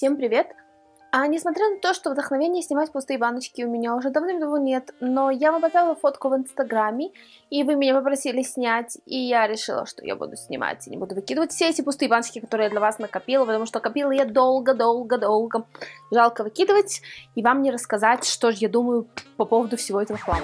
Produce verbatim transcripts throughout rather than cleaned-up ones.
Всем привет! А несмотря на то, что вдохновения снимать пустые баночки у меня уже давным-давно нет, но я вам поставила фотку в инстаграме, и вы меня попросили снять, и я решила, что я буду снимать и не буду выкидывать все эти пустые баночки, которые я для вас накопила, потому что копила я долго-долго-долго. Жалко выкидывать и вам не рассказать, что же я думаю по поводу всего этого хлама.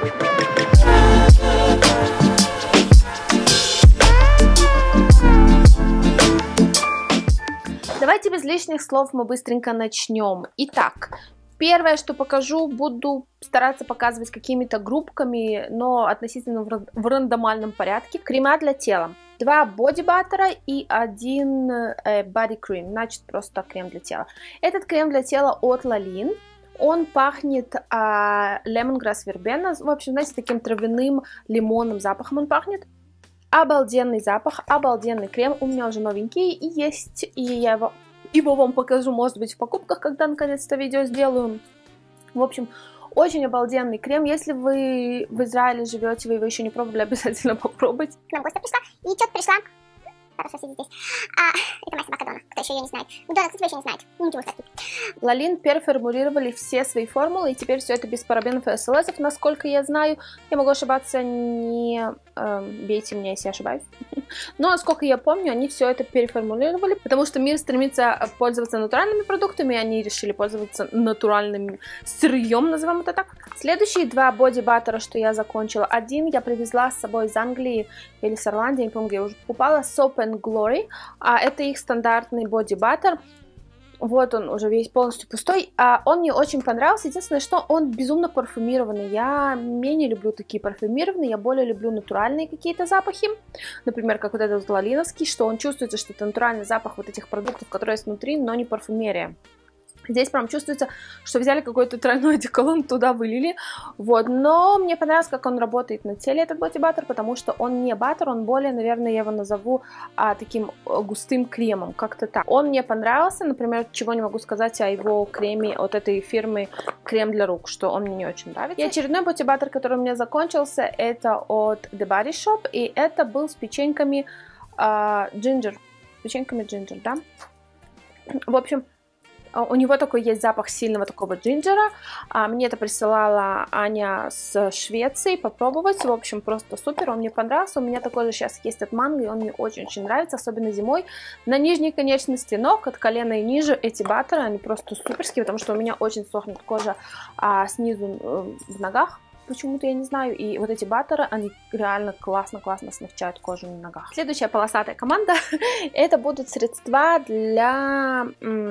Давайте без лишних слов мы быстренько начнем. Итак, первое, что покажу, буду стараться показывать какими-то группками, но относительно в рандомальном порядке. Крема для тела. Два бодибаттера и один э, body cream, значит просто крем для тела. Этот крем для тела от Lalin. Он пахнет а, lemongrass verbena, в общем, знаете, таким травяным лимонным запахом он пахнет. Обалденный запах, обалденный крем, у меня уже новенький и есть, и я его, его вам покажу, может быть, в покупках, когда наконец-то видео сделаю. В общем, очень обалденный крем, если вы в Израиле живете, вы его еще не пробовали, обязательно попробуйте. К нам гостья пришла, и что-то пришла. Хорошо, сидит здесь. А, это моя собака Дона, кто еще ее не знает. Дона, кстати, еще не знает. Ничего, кстати. Lalin переформулировали все свои формулы, и теперь все это без парабенов и эс эл эсов, насколько я знаю. Я могу ошибаться, не э, бейте меня, если я ошибаюсь. Но, насколько я помню, они все это переформулировали, потому что мир стремится пользоваться натуральными продуктами, и они решили пользоваться натуральным сырьем, назовем это так. Следующие два боди-баттера, что я закончила. Один я привезла с собой из Англии или с Ирландии, не помню, где я уже покупала, Soap and Glory. А это их стандартный боди-баттер. Вот он уже весь полностью пустой. А он мне очень понравился. Единственное, что он безумно парфюмированный. Я менее люблю такие парфюмированные. Я более люблю натуральные какие-то запахи. Например, как вот этот лалиновский, что он чувствуется, что это натуральный запах вот этих продуктов, которые есть внутри, но не парфюмерия. Здесь прям чувствуется, что взяли какой-то тройной одеколон, туда вылили. Вот. Но мне понравилось, как он работает на теле, этот боди-баттер, потому что он не баттер, он более, наверное, я его назову а, таким густым кремом, как-то так. Он мне понравился, например, чего не могу сказать о его креме от этой фирмы «Крем для рук», что он мне не очень нравится. И очередной боди-баттер, который у меня закончился, это от The Body Shop, и это был с печеньками джинджер. С печеньками джинджер, да? В общем, у него такой есть запах сильного такого джинджера. А, мне это присылала Аня с Швеции попробовать. В общем, просто супер, он мне понравился. У меня такой же сейчас есть от манго, и он мне очень-очень нравится, особенно зимой. На нижней конечности ног, от колена и ниже, эти баттеры, они просто суперские, потому что у меня очень сохнет кожа а, снизу э, в ногах. Почему-то я не знаю. И вот эти баттеры, они реально классно-классно смягчают кожу на ногах. Следующая полосатая команда, это будут средства для...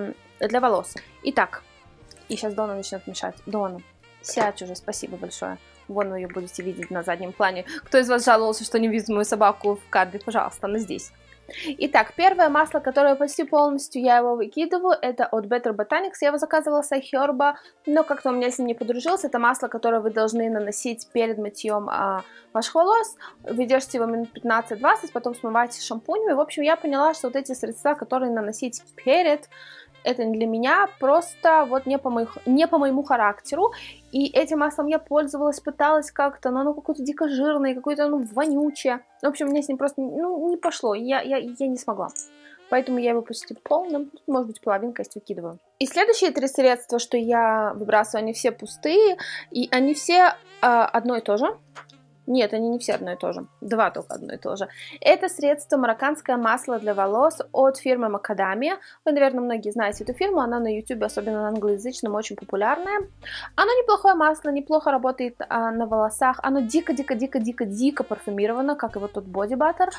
для волос. Итак, и сейчас Дона начнет мешать. Дона, сядь уже, спасибо большое. Вон вы ее будете видеть на заднем плане. Кто из вас жаловался, что не видит мою собаку в кадре? Пожалуйста, она здесь. Итак, первое масло, которое почти полностью я его выкидываю, это от Better Botanics. Я его заказывала с iHerb, но как-то у меня с ним не подружилось. Это масло, которое вы должны наносить перед мытьем а, ваших волос. Вы держите его минут пятнадцать-двадцать, потом смываете шампунем. И, в общем, я поняла, что вот эти средства, которые наносить перед, это не для меня, просто вот не по, моих, не по моему характеру. И этим маслом я пользовалась, пыталась как-то, но оно какое-то дико жирное, какое-то оно вонючее. В общем, мне с ним просто ну, не пошло, я, я, я не смогла. Поэтому я его почти полным, может быть, половинкой выкидываю. И следующие три средства, что я выбрасываю, они все пустые, и они все э, одно и то же. Нет, они не все одно и то же. Два только одно и то же. Это средство марокканское масло для волос от фирмы Macadamia. Вы, наверное, многие знаете эту фирму. Она на YouTube, особенно на англоязычном, очень популярная. Оно неплохое масло, неплохо работает а, на волосах. Оно дико-дико-дико-дико-дико парфюмировано, как и вот тот Body Butter.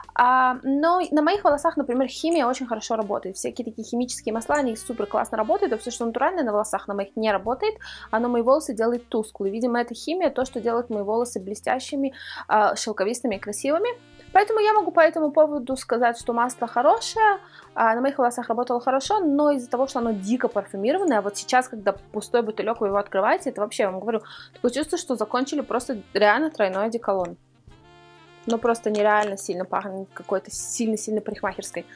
А, но на моих волосах, например, химия очень хорошо работает. Всякие такие химические масла, они супер классно работают. А все, что натуральное на волосах, на моих не работает. Оно мои волосы делает тусклые. Видимо, это химия, то, что делает мои волосы блестящими, шелковистыми и красивыми. Поэтому я могу по этому поводу сказать, что масло хорошее, на моих волосах работало хорошо, но из-за того, что оно дико парфюмированное, а вот сейчас, когда пустой бутылек вы его открываете, это вообще, я вам говорю, такое чувство, что закончили просто реально тройной одеколон. Ну, просто нереально сильно пахнет какой-то сильно-сильно парикмахерской.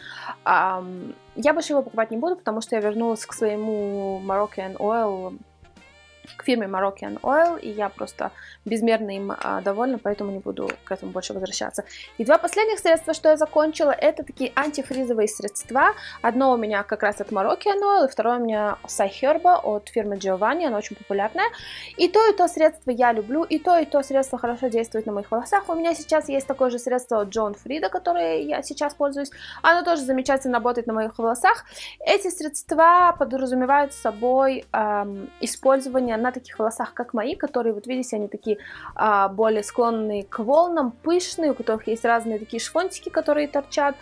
Я больше его покупать не буду, потому что я вернулась к своему Moroccan Oil к фирме Moroccan Oil, и я просто безмерно им а, довольна, поэтому не буду к этому больше возвращаться. И два последних средства, что я закончила, это такие антифризовые средства. Одно у меня как раз от Moroccan Oil, и второе у меня Сайхерба от фирмы Giovanni, оно очень популярное. И то, и то средство я люблю, и то, и то средство хорошо действует на моих волосах. У меня сейчас есть такое же средство от John Frieda, которое я сейчас пользуюсь. Оно тоже замечательно работает на моих волосах. Эти средства подразумевают собой эм, использование на таких волосах, как мои, которые, вот видите, они такие а, более склонные к волнам, пышные, у которых есть разные такие швонтики, которые торчат.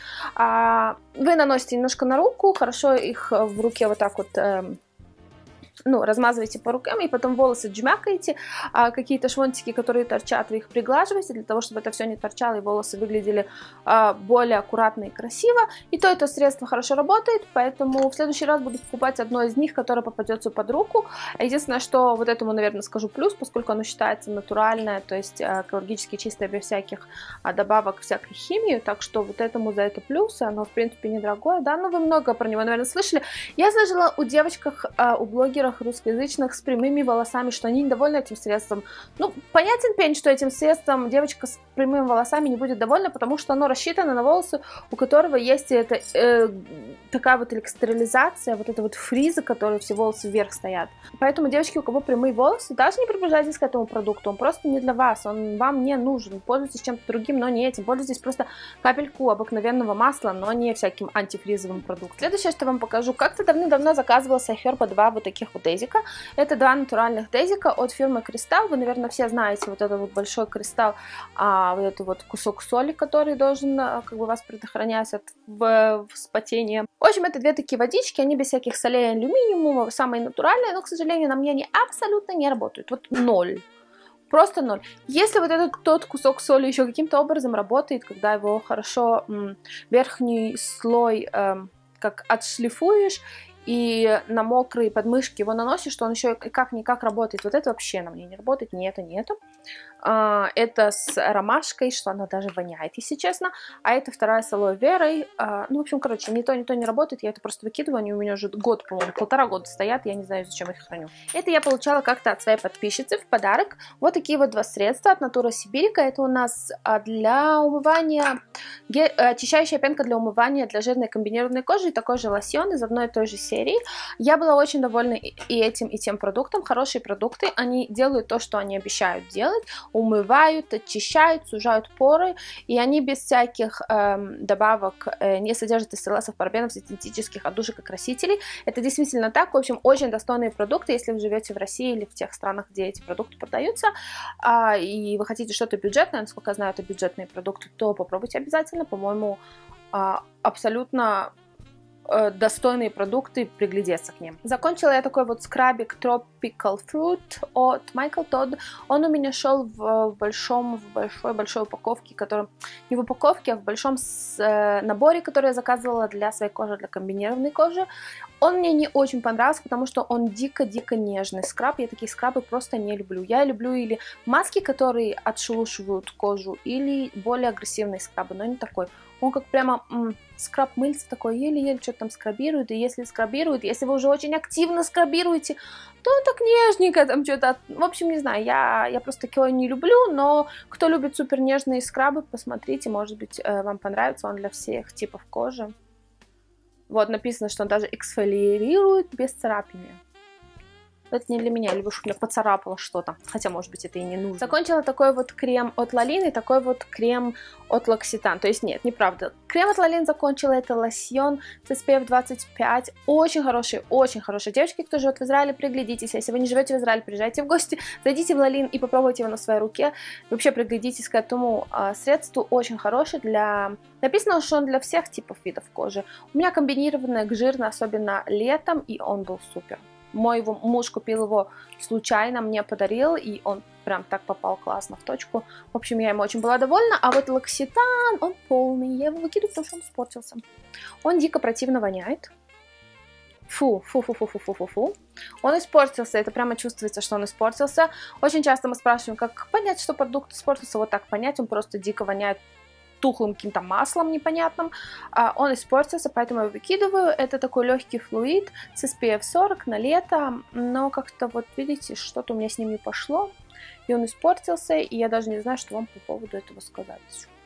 А, вы наносите немножко на руку, хорошо их в руке вот так вот... Эм, ну, размазываете по рукам, и потом волосы джмякаете, а какие-то швонтики, которые торчат, вы их приглаживаете, для того, чтобы это все не торчало, и волосы выглядели а, более аккуратно и красиво. И то, и то средство хорошо работает, поэтому в следующий раз буду покупать одно из них, которое попадется под руку. Единственное, что вот этому, наверное, скажу плюс, поскольку оно считается натуральное, то есть экологически чистое, без всяких а, добавок, всякой химии, так что вот этому за это плюс, оно, в принципе, недорогое, да, но вы много про него, наверное, слышали. Я слышала у девочках, а, у блогеров русскоязычных с прямыми волосами, что они недовольны этим средством. Ну, понятен пень, что этим средством девочка с прямыми волосами не будет довольна, потому что оно рассчитано на волосы, у которого есть это, э, такая вот экстерилизация, вот эта вот фриза, которые все волосы вверх стоят. Поэтому, девочки, у кого прямые волосы, даже не приближайтесь к этому продукту, он просто не для вас, он вам не нужен. Пользуйтесь чем-то другим, но не этим. Пользуйтесь просто капельку обыкновенного масла, но не всяким антифризовым продуктом. Следующее, что я вам покажу. Как-то давно-давно заказывала Сайхерба два вот таких вот дезика. Это два натуральных дезика от фирмы Кристалл. Вы, наверное, все знаете вот этот вот большой кристалл, а, вот этот вот кусок соли, который должен как бы вас предохранять от вспотения. В общем, это две такие водички, они без всяких солей, алюминиума, самые натуральные, но, к сожалению, на мне они абсолютно не работают. Вот ноль. Просто ноль. Если вот этот тот кусок соли еще каким-то образом работает, когда его хорошо м, верхний слой м, как отшлифуешь, и на мокрые подмышки его наносишь, что он еще как-никак работает. Вот это вообще на мне не работает, ни это, ни это. А, это с ромашкой, что она даже воняет, если честно. А это вторая с алоэ верой. А, ну, в общем, короче, ни то, ни то не работает. Я это просто выкидываю, они у меня уже год, по-моему, полтора года стоят. Я не знаю, зачем их храню. Это я получала как-то от своей подписчицы в подарок. Вот такие вот два средства от Natura Siberica. Это у нас для умывания, очищающая пенка для умывания для жирной комбинированной кожи и такой же лосьон из одной и той же серии. Я была очень довольна и этим, и тем продуктом. Хорошие продукты, они делают то, что они обещают делать. Умывают, очищают, сужают поры, и они без всяких эм, добавок э, не содержат эстеролазов, парабенов, синтетических отдушек и красителей. Это действительно так. В общем, очень достойные продукты, если вы живете в России или в тех странах, где эти продукты продаются, э, и вы хотите что-то бюджетное, насколько я знаю, это бюджетные продукты, то попробуйте обязательно. По-моему, э, абсолютно достойные продукты, приглядеться к ним. Закончила я такой вот скрабик Tropical Fruit от Michael Todd. Он у меня шел в большом, в большой-большой упаковке, который не в упаковке, а в большом с, э, наборе, который я заказывала для своей кожи, для комбинированной кожи. Он мне не очень понравился, потому что он дико-дико нежный скраб. Я такие скрабы просто не люблю. Я люблю или маски, которые отшелушивают кожу, или более агрессивные скрабы, но не такой. Он как прямо м, скраб мыльца такой, еле-еле что-то там скрабирует, и если скрабирует, если вы уже очень активно скрабируете, то он так нежненько там что-то, в общем, не знаю, я, я просто такое не люблю, но кто любит супер нежные скрабы, посмотрите, может быть, вам понравится, он для всех типов кожи. Вот, написано, что он даже эксфолиирует без царапины. Это не для меня, я люблю, чтобы я поцарапала что-то. Хотя, может быть, это и не нужно. Закончила такой вот крем от Лалин и такой вот крем от L'Occitane. То есть, нет, неправда. Крем от Лалин закончила, это лосьон с эс пи эф двадцать пять. Очень хороший, очень хороший. Девочки, кто живет в Израиле, приглядитесь. Если вы не живете в Израиле, приезжайте в гости, зайдите в Лалин и попробуйте его на своей руке. Вообще, приглядитесь к этому а, средству. Очень хороший для... Написано, что он для всех типов видов кожи. У меня комбинированная к жирной, особенно летом, и он был супер. Мой его, муж купил его случайно, мне подарил, и он прям так попал классно в точку. В общем, я ему очень была довольна. А вот L'Occitane, он полный. Я его выкидываю, потому что он испортился. Он дико противно воняет. Фу, фу, фу, фу, фу, фу, фу, фу. Он испортился, это прямо чувствуется, что он испортился. Очень часто мы спрашиваем, как понять, что продукт испортился. Вот так понять, он просто дико воняет тухлым каким-то маслом непонятным. А, он испортился, поэтому я выкидываю. Это такой легкий флюид с эс пи эф сорок на лето, но как-то вот видите, что-то у меня с ним не пошло, и он испортился, и я даже не знаю, что вам по поводу этого сказать.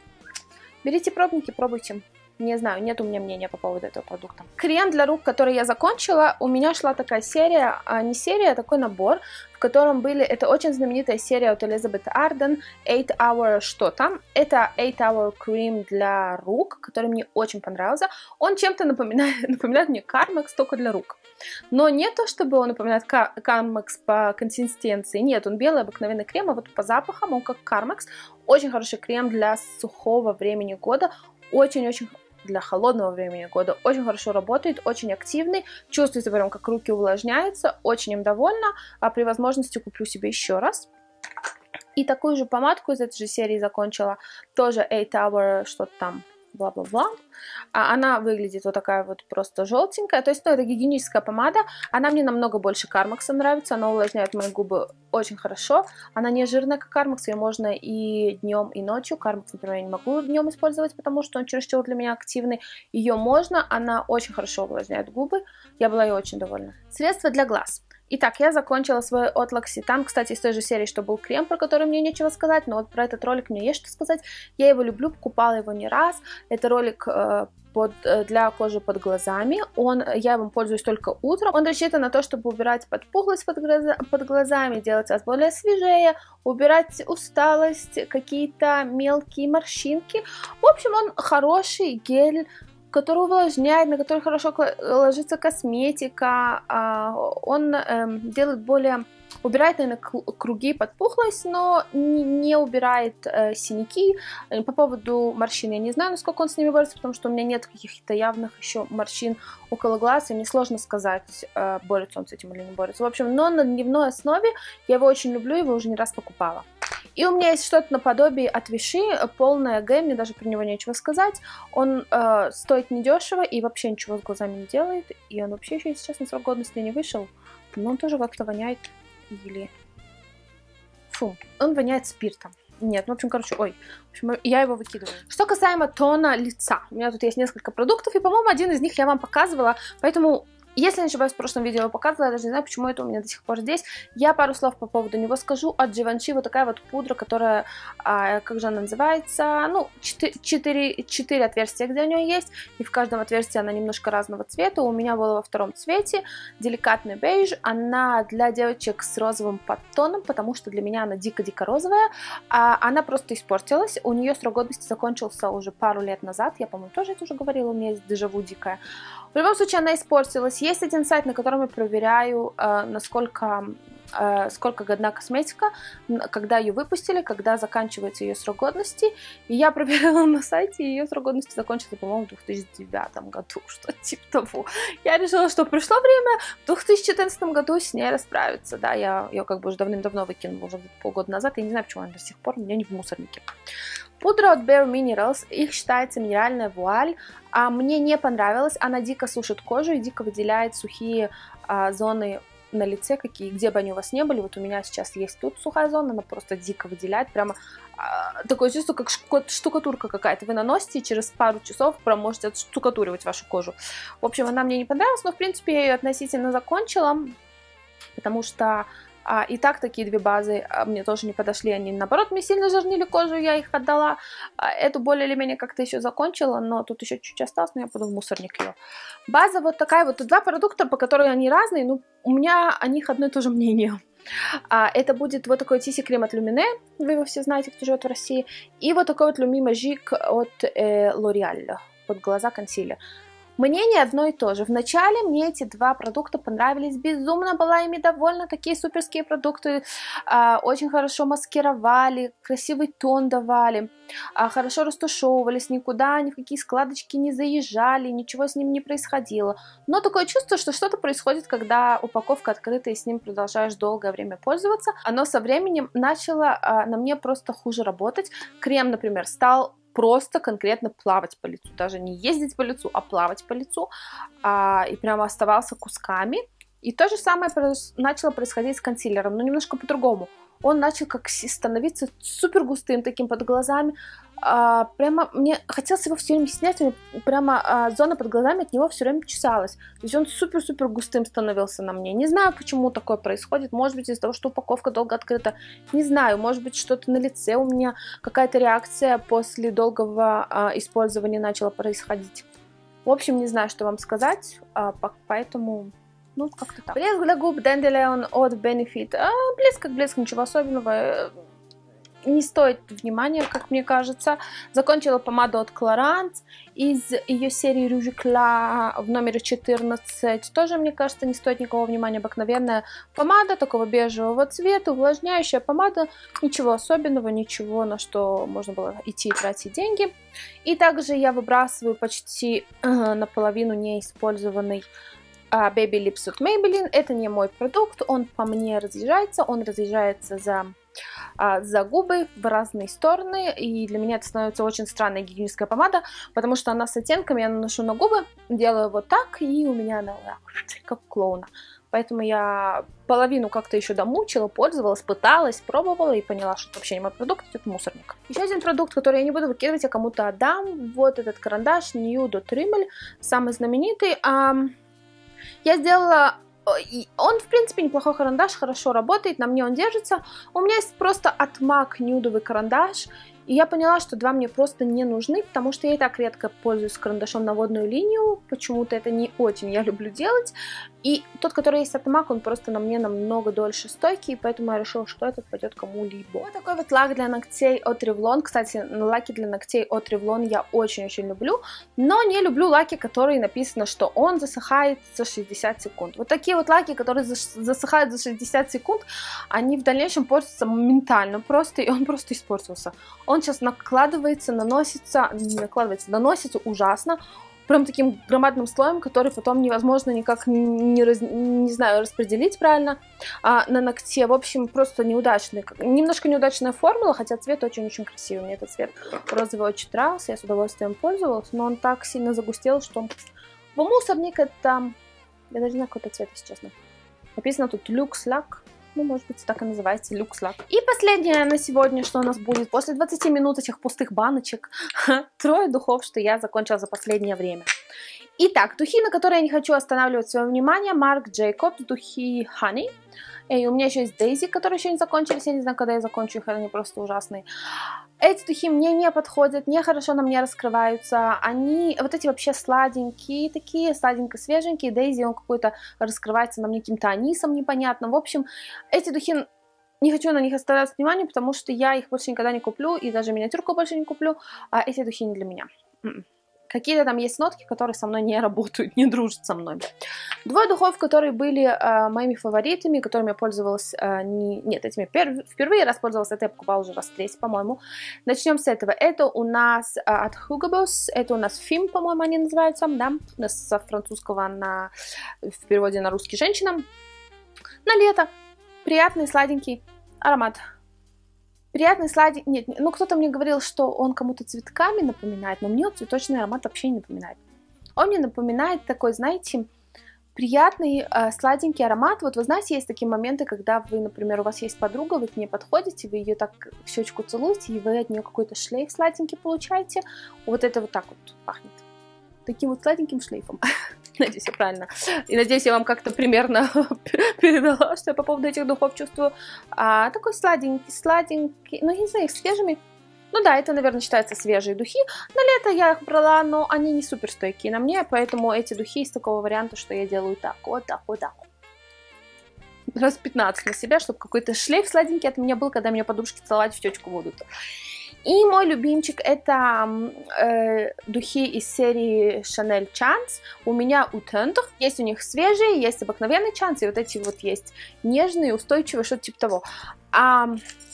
Берите пробники, пробуйте. Не знаю, нет у меня мнения по поводу этого продукта. Крем для рук, который я закончила, у меня шла такая серия, а не серия, а такой набор, в котором были, это очень знаменитая серия от Elizabeth Arden, eight hour что-то. Это eight hour крем для рук, который мне очень понравился. Он чем-то напоминает, напоминает мне Carmex, только для рук. Но не то, чтобы он напоминает Carmex по консистенции, нет, он белый обыкновенный крем, а вот по запахам он как Carmex. Очень хороший крем для сухого времени года, очень-очень для холодного времени года, очень хорошо работает, очень активный, чувствуется прям, как руки увлажняются, очень им довольна, а при возможности куплю себе еще раз. И такую же помадку из этой же серии закончила, тоже eight hour, что-то там, бла-бла-бла. А она выглядит вот такая вот просто желтенькая. То есть, ну, это гигиеническая помада. Она мне намного больше Carmex нравится. Она увлажняет мои губы очень хорошо. Она не жирная, как Carmex. Ее можно и днем, и ночью. Carmex, например, я не могу днем использовать, потому что он чересчур для меня активный. Ее можно. Она очень хорошо увлажняет губы. Я была ей очень довольна. Средство для глаз. Итак, я закончила свой от L'Occitane, кстати, из той же серии, что был крем, про который мне нечего сказать, но вот про этот ролик мне есть что сказать. Я его люблю, покупала его не раз. Это ролик э, под, э, для кожи под глазами. Он, я им пользуюсь только утром. Он рассчитан на то, чтобы убирать подпухлость под, глаза, под глазами, делать вас более свежее, убирать усталость, какие-то мелкие морщинки. В общем, он хороший гель, который увлажняет, на который хорошо ложится косметика. Он эм, делает более... Убирает, наверное, круги, подпухлость, но не, не убирает э, синяки. По поводу морщин я не знаю, насколько он с ними борется, потому что у меня нет каких-то явных еще морщин около глаз, и мне сложно сказать, э, борется он с этим или не борется. В общем, но на дневной основе я его очень люблю, его уже не раз покупала. И у меня есть что-то наподобие от Vichy, полное Г, мне даже про него нечего сказать. Он э, стоит недешево и вообще ничего с глазами не делает. И он вообще еще сейчас на срок годности не вышел. Но он тоже как-то воняет. Или... Фу, он воняет спиртом. Нет, ну, в общем, короче, ой, в общем, я его выкидываю. Что касаемо тона лица. У меня тут есть несколько продуктов, и, по-моему, один из них я вам показывала, поэтому... Если я не ошибаюсь, в прошлом видео я показывала, я даже не знаю, почему это у меня до сих пор здесь. Я пару слов по поводу него скажу. От Givenchy вот такая вот пудра, которая, а, как же она называется, ну, четыре, четыре отверстия, где у нее есть, и в каждом отверстии она немножко разного цвета. У меня была во втором цвете, деликатный бейдж. Она для девочек с розовым подтоном, потому что для меня она дико-дико розовая. А, она просто испортилась, у нее срок годности закончился уже пару лет назад, я, по-моему, тоже это уже говорила, у меня есть дежаву дикое. В любом случае, она испортилась. Есть один сайт, на котором я проверяю, э, насколько э, сколько годна косметика, когда ее выпустили, когда заканчивается ее срок годности. И я проверила на сайте, и ее срок годности закончился, по-моему, в две тысячи девятом году, что-то типа того. Я решила, что пришло время в две тысячи четырнадцатом году с ней расправиться. Да, я ее как бы уже давным-давно выкинула, уже полгода назад. Я не знаю, почему она до сих пор у меня не в мусорнике. Пудра от Bare Minerals, их считается минеральная вуаль, а мне не понравилась, она дико сушит кожу и дико выделяет сухие а, зоны на лице, какие, где бы они у вас не были. Вот у меня сейчас есть тут сухая зона, она просто дико выделяет, прямо а, такое чувство, как штукатурка какая-то. Вы наносите, и через пару часов прям можете отштукатуривать вашу кожу. В общем, она мне не понравилась, но в принципе я ее относительно закончила, потому что А, и так такие две базы а, мне тоже не подошли, они наоборот мне сильно жирнили кожу, я их отдала. А, эту более или менее как-то еще закончила, но тут еще чуть-чуть осталось, но я пойду в мусорник ее. База вот такая вот, тут два продукта, по которым они разные, но у меня о них одно и то же мнение. А, это будет вот такой Тиси крем от Lumineux, вы его все знаете, кто живет в России, и вот такой вот Lumi Magique от э, L'Oreal, под глаза консилер. Мнение одно и то же. Вначале мне эти два продукта понравились, безумно была ими довольна, такие суперские продукты, а, очень хорошо маскировали, красивый тон давали, а, хорошо растушевывались, никуда, ни в какие складочки не заезжали, ничего с ним не происходило. Но такое чувство, что что-то происходит, когда упаковка открыта и с ним продолжаешь долгое время пользоваться. Оно со временем начало а, на мне просто хуже работать. Крем, например, стал просто конкретно плавать по лицу, даже не ездить по лицу, а плавать по лицу, а, и прямо оставался кусками. И то же самое начало происходить с консилером, но немножко по-другому. Он начал как становиться супер густым таким под глазами, А, прямо мне хотелось его все время снять, у меня прямо а, зона под глазами от него все время чесалась. То есть он супер-супер густым становился на мне. Не знаю, почему такое происходит. Может быть, из-за того, что упаковка долго открыта. Не знаю, может быть, что-то на лице у меня, какая-то реакция после долгого а, использования начала происходить. В общем, не знаю, что вам сказать, а, поэтому... Ну, как-то так. Блеск для губ Dandelion от Benefit. А, блеск как блеск, ничего особенного. Не стоит внимания, как мне кажется. Закончила помаду от Clarins из ее серии Rouge Éclat в номере четырнадцать. Тоже, мне кажется, не стоит никакого внимания. Обыкновенная помада такого бежевого цвета, увлажняющая помада. Ничего особенного, ничего, на что можно было идти и тратить деньги. И также я выбрасываю почти э, наполовину неиспользованный Baby Lips от Maybelline. Это не мой продукт, он по мне разъезжается, он разъезжается за, а, за губы в разные стороны, и для меня это становится очень странная гигиеническая помада, потому что она с оттенками, я наношу на губы, делаю вот так, и у меня она как у клоуна. Поэтому я половину как-то еще домучила, пользовалась, пыталась, пробовала и поняла, что это вообще не мой продукт, это мусорник. Еще один продукт, который я не буду выкидывать, я кому-то отдам. Вот этот карандаш Nude от Rimmel, самый знаменитый. А... Я сделала... Он, в принципе, неплохой карандаш, хорошо работает, на мне он держится. У меня есть просто от мак нюдовый карандаш, и я поняла, что два мне просто не нужны, потому что я и так редко пользуюсь карандашом на водную линию, почему-то это не очень я люблю делать. И тот, который есть от мак, он просто на мне намного дольше стойкий, поэтому я решила, что этот пойдет кому-либо. Вот такой вот лак для ногтей от Revlon. Кстати, лаки для ногтей от Revlon я очень-очень люблю, но не люблю лаки, которые написано, что он засыхает за шестьдесят секунд. Вот такие вот лаки, которые засыхают за шестьдесят секунд, они в дальнейшем портятся моментально просто, и он просто испортился. Он сейчас накладывается, наносится, не накладывается, наносится ужасно, прям таким громадным слоем, который потом невозможно никак не, раз, не знаю, распределить правильно а, на ногте. В общем, просто неудачный, немножко неудачная формула, хотя цвет очень-очень красивый. Мне этот цвет розовый очень нравился, я с удовольствием пользовалась, но он так сильно загустел, что в мусорник это... Я даже не знаю, какой это цвет, если честно. Написано тут Luxe Lac. Ну, может быть, так и называется, Luxe Lac. И последнее на сегодня, что у нас будет. После двадцати минут этих пустых баночек, трое духов, что я закончила за последнее время. Итак, духи, на которые я не хочу останавливать свое внимание. Marc Jacobs, духи Honey. И у меня еще есть Daisy, которые еще не закончились. Я не знаю, когда я закончу их, они просто ужасные. Эти духи мне не подходят, не хорошо на мне раскрываются. Они вот эти вообще сладенькие такие, сладенько-свеженькие. Daisy, он какой-то раскрывается на мне каким-то анисом непонятным. В общем, эти духи... Не хочу на них оставлять внимание, потому что я их больше никогда не куплю. И даже миниатюрку больше не куплю. А эти духи не для меня. Какие-то там есть нотки, которые со мной не работают, не дружат со мной. Двое духов, которые были э, моими фаворитами, которыми я пользовалась... Э, не, нет, этими пер, впервые раз пользовалась, это я покупала уже раз третий, по-моему. Начнем с этого. Это у нас э, от Hugo Boss, это у нас Femme, по-моему, они называются, да? У нас со французского на, в переводе на русский женщина. На лето. Приятный, сладенький аромат. Приятный сладенький. Нет, ну кто-то мне говорил, что он кому-то цветками напоминает, но мне цветочный аромат вообще не напоминает. Он мне напоминает такой, знаете, приятный э, сладенький аромат. Вот вы знаете, есть такие моменты, когда вы, например, у вас есть подруга, вы к ней подходите, вы ее так в щечку целуете, и вы от нее какой-то шлейф сладенький получаете. Вот это вот так вот пахнет. Таким вот сладеньким шлейфом. Надеюсь, я правильно. И надеюсь, я вам как-то примерно передала, что я по поводу этих духов чувствую. А, такой сладенький, сладенький. Ну, я не знаю, их свежими. Ну да, это, наверное, считается свежие духи. На лето я их брала, но они не супер стойкие на мне, поэтому эти духи из такого варианта, что я делаю так, вот так, вот так. Раз пятнадцать на себя, чтобы какой-то шлейф сладенький от меня был, когда меня подружки целовать в щечку будут. И мой любимчик это э, духи из серии Chanel Chance. У меня у Tendre. Есть у них свежие, есть обыкновенный Chance, и вот эти вот есть нежные, устойчивые, что-то типа того. А,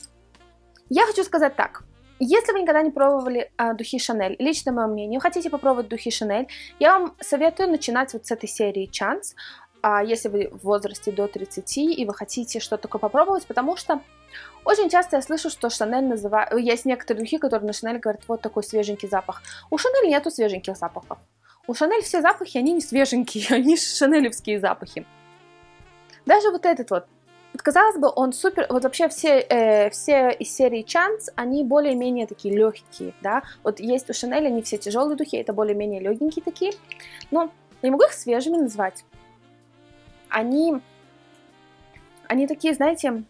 я хочу сказать так. Если вы никогда не пробовали а, духи Chanel, лично мое мнение, хотите попробовать духи Chanel, я вам советую начинать вот с этой серии Chance, а, если вы в возрасте до тридцати и вы хотите что-то такое попробовать, потому что очень часто я слышу, что Chanel называют... Есть некоторые духи, которые на Chanel говорят, вот такой свеженький запах. У Chanel нету свеженьких запахов. У Chanel все запахи, они не свеженькие, они шанелевские запахи. Даже вот этот вот Вот, казалось бы, он супер, вот вообще все, э, все из серии Chance, они более-менее такие легкие, да, вот есть у Chanel, они все тяжелые духи, это более-менее легенькие такие, но я не могу их свежими назвать, они, они такие, знаете,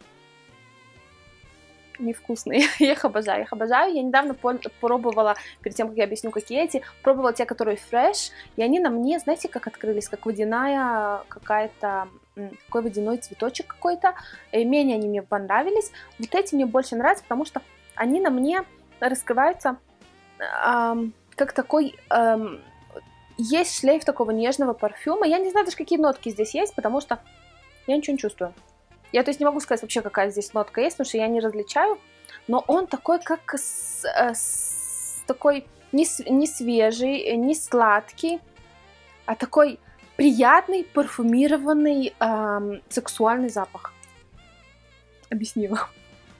невкусные, я их обожаю, я их обожаю, я недавно пробовала, перед тем, как я объясню, какие эти, пробовала те, которые fresh, и они на мне, знаете, как открылись, как водяная какая-то, такой водяной цветочек какой-то, и менее они мне понравились, вот эти мне больше нравятся, потому что они на мне раскрываются эм, как такой, эм, есть шлейф такого нежного парфюма, я не знаю даже, какие нотки здесь есть, потому что я ничего не чувствую. Я, то есть, не могу сказать вообще, какая здесь нотка есть, потому что я не различаю, но он такой, как с, с, такой не, не свежий, не сладкий, а такой приятный, парфюмированный, эм, сексуальный запах. Объяснила.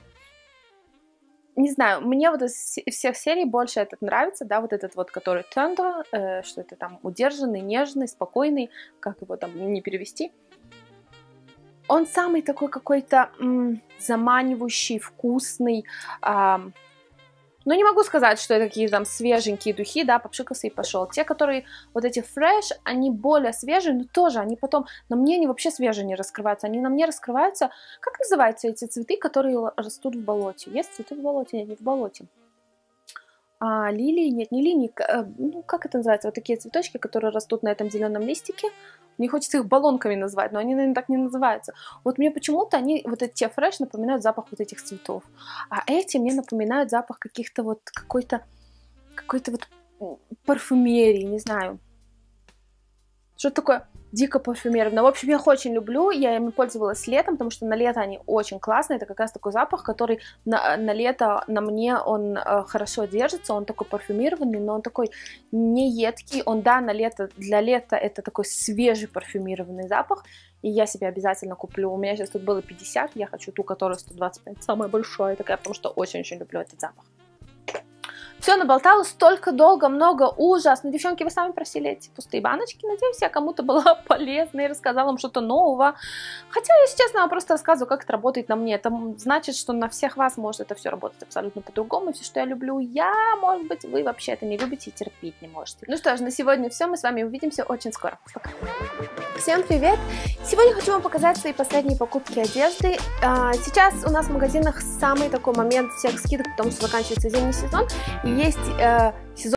Не знаю, мне вот из всех серий больше этот нравится, да, вот этот вот, который tender, э, что это там удержанный, нежный, спокойный, как его там не перевести. Он самый такой какой-то м, заманивающий, вкусный. Эм, но не могу сказать, что это такие там свеженькие духи, да, попшикался и пошел. Те, которые вот эти fresh, они более свежие, но тоже они потом, на мне они вообще свежие не раскрываются. Они на мне раскрываются, как называются эти цветы, которые растут в болоте? Есть цветы в болоте? Нет, не в болоте. А, лилии? Нет, не лилии. Ну, как это называется? Вот такие цветочки, которые растут на этом зеленом листике. Мне хочется их баллонками назвать, но они, наверное, так не называются. Вот мне почему-то они, вот эти фреш, напоминают запах вот этих цветов. А эти мне напоминают запах каких-то вот, какой-то, какой-то вот парфюмерии, не знаю. Что такое дико парфюмерно. В общем, я их очень люблю, я ими пользовалась летом, потому что на лето они очень классные. Это как раз такой запах, который на, на лето на мне он э, хорошо держится, он такой парфюмированный, но он такой не едкий. Он, да, на лето, для лета это такой свежий парфюмированный запах, и я себе обязательно куплю. У меня сейчас тут было пятьдесят, я хочу ту, которая сто двадцать пять, самая большая такая, потому что очень-очень люблю этот запах. Все, наболтала столько долго, много, ужасно. Девчонки, вы сами просили эти пустые баночки. Надеюсь, я кому-то была полезна и рассказала вам что-то нового. Хотя, если честно, я просто рассказываю, как это работает на мне. Это значит, что на всех вас может это все работать абсолютно по-другому. И все, что я люблю, я, может быть, вы вообще это не любите и терпеть не можете. Ну что ж, на сегодня все. Мы с вами увидимся очень скоро. Пока. Всем привет! Сегодня хочу вам показать свои последние покупки одежды. Сейчас у нас в магазинах самый такой момент всех скидок, потому что заканчивается зимний сезон. И есть э, сезон